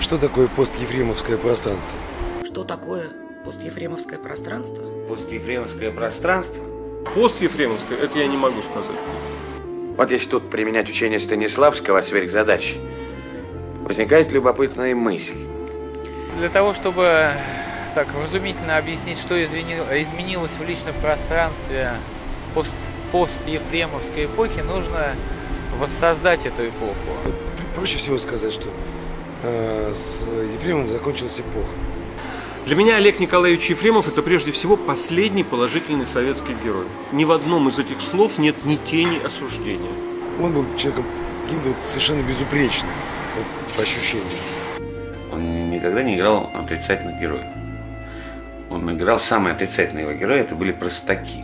Что такое постефремовское пространство? Что такое постефремовское пространство? Постефремовское пространство? Постефремовское, это я не могу сказать. Вот если тут применять учение Станиславского сверхзадач, возникает любопытная мысль. Для того, чтобы так разумительно объяснить, что изменилось в личном пространстве постефремовской эпохи, нужно воссоздать эту эпоху. Проще всего сказать, что с Ефремовым закончилась эпоха. Для меня Олег Николаевич Ефремов – это прежде всего последний положительный советский герой. Ни в одном из этих слов нет ни тени осуждения. Он был человеком каким-то совершенно безупречным, вот, по ощущениям. Он никогда не играл отрицательных героев. Он играл самые отрицательные его герои, это были простаки.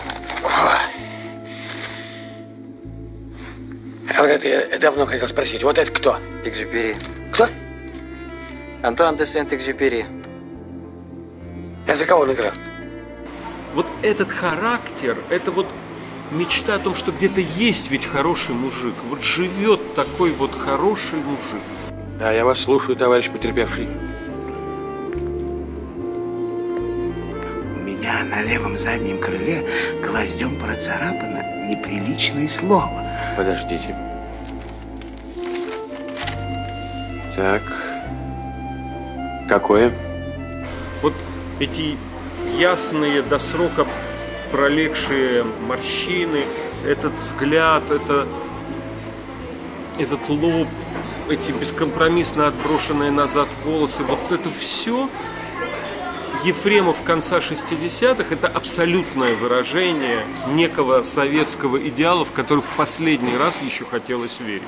А вот это я давно хотел спросить, вот это кто? Экзюпери. Кто? Антуан де Сент-Экзюпери. А за кого он играл? Вот этот характер, это вот мечта о том, что где-то есть ведь хороший мужик. Вот живет такой вот хороший мужик. Да, я вас слушаю, товарищ потерпевший. У меня на левом заднем крыле гвоздем процарапано неприличное слово. Подождите. Так. Какое? Вот эти ясные, до срока пролегшие морщины, этот взгляд, этот лоб, эти бескомпромиссно отброшенные назад волосы, вот это все Ефремов конца 60-х – это абсолютное выражение некого советского идеала, в который в последний раз еще хотелось верить.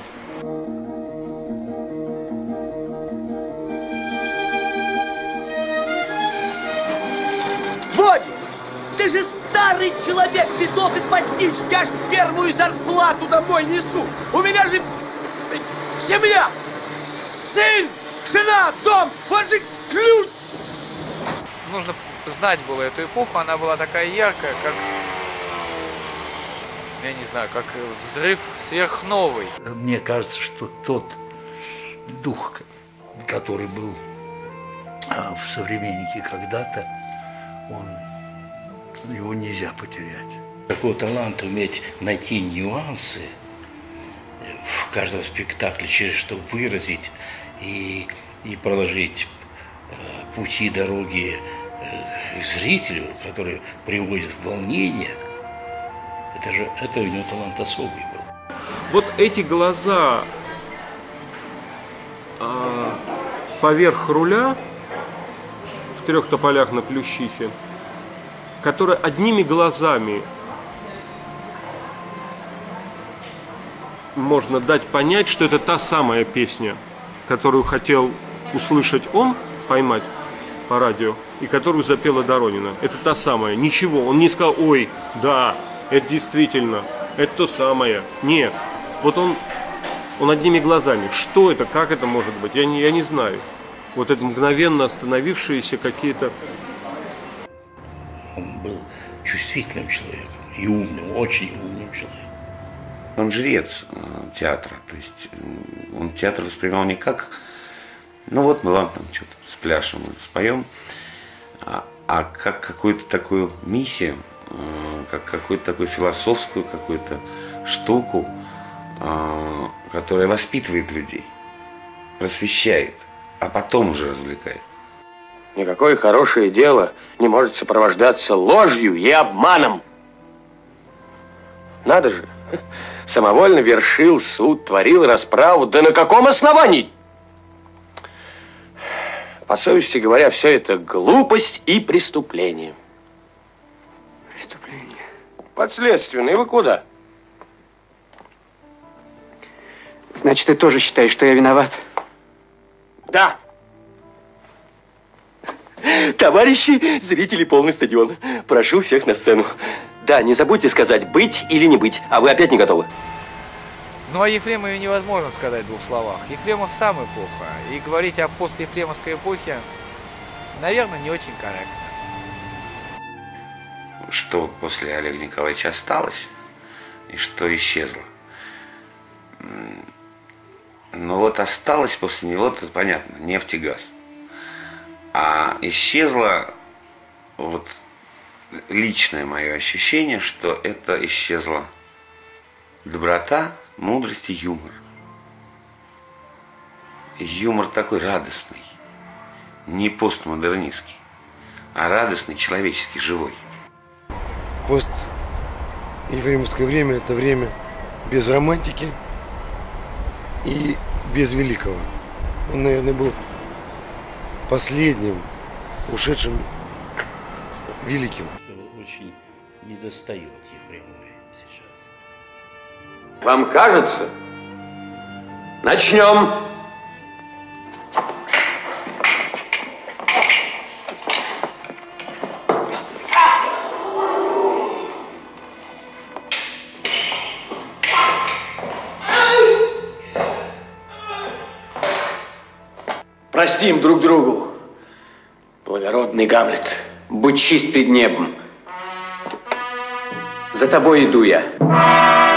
Водя, ты же старый человек, ты должен постичь, я ж первую зарплату домой несу. У меня же семья, сын, жена, дом, вот же ключ. Нужно знать было эту эпоху, она была такая яркая, как, я не знаю, как взрыв сверхновой. Мне кажется, что тот дух, который был в «Современнике» когда-то, его нельзя потерять. Такой талант уметь найти нюансы в каждом спектакле, через что выразить и проложить пути, дороги к зрителю, который приводит в волнение. Это у него талант особый был. Вот эти глаза поверх руля в «Трех тополях на Плющихе», которые одними глазами можно дать понять, что это та самая песня, которую хотел услышать он, поймать по радио, и которую запела Доронина. Это та самая. Ничего. Он не сказал: ой, да, это действительно, это то самое. Нет. Вот он одними глазами. Что это, как это может быть? Я не знаю. Вот это мгновенно остановившиеся какие-то... Он был чувствительным человеком и умным, очень умным человеком. Он жрец театра. То есть он театр воспринимал не как, ну вот мы вам там что-то спляшем, споем, а как какую-то такую миссию, как какую-то такую философскую какую-то штуку, которая воспитывает людей, просвещает, а потом уже развлекает. Никакое хорошее дело не может сопровождаться ложью и обманом. Надо же, самовольно вершил суд, творил расправу. Да на каком основании? По совести говоря, все это глупость и преступление. Преступление. Подследственный, вы куда? Значит, ты тоже считаешь, что я виноват? Да. Товарищи, зрители, полный стадион. Прошу всех на сцену. Да, не забудьте сказать, быть или не быть. А вы опять не готовы? Ну, о Ефремове невозможно сказать в двух словах. Ефремов сам эпоха. И говорить о постефремовской эпохе, наверное, не очень корректно. Что после Олега Николаевича осталось и что исчезло? Но вот осталось после него, это понятно, нефть и газ. А исчезло вот личное мое ощущение, что это исчезла доброта, мудрость и юмор. Юмор такой радостный, не постмодернистский, а радостный, человеческий, живой. Пост-ефремовское время – это время без романтики и без великого. Он, наверное, был последним ушедшим великим. Очень недостает Ефремовой сейчас. Вам кажется? Начнем. Простим друг другу, благородный Гамлет. Будь чист пред небом. За тобой иду я.